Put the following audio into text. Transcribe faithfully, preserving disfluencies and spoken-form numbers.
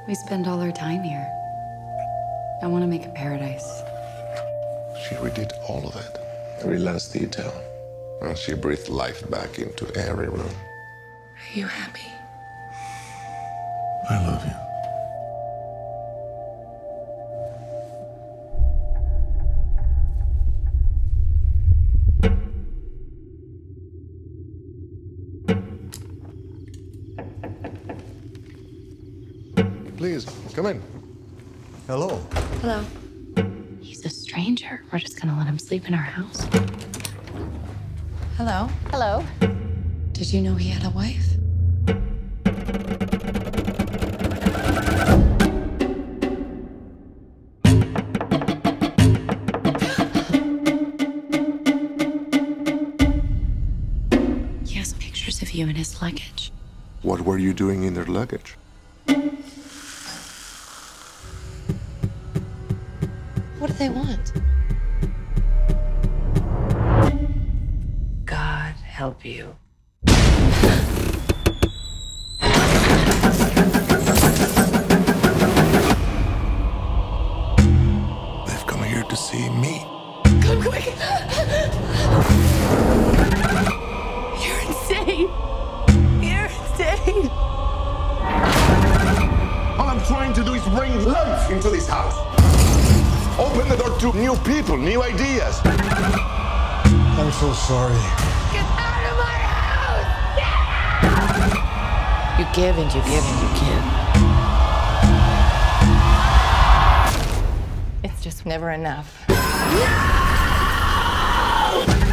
We spend all our time here. I want to make a paradise. She redid all of it, every last detail. And she breathed life back into every room. Are you happy? I love you. Please, come in. Hello. Hello. He's a stranger. We're just gonna let him sleep in our house. Hello. Hello. Did you know he had a wife? He has pictures of you in his luggage. What were you doing in their luggage? What do they want? God help you. They've come here to see me. Come quick! You're insane! You're insane! All I'm trying to do is bring life into this house. Open the door to new people, new ideas. I'm so sorry. Get out of my house! You give and you give and you give. It's just never enough. No!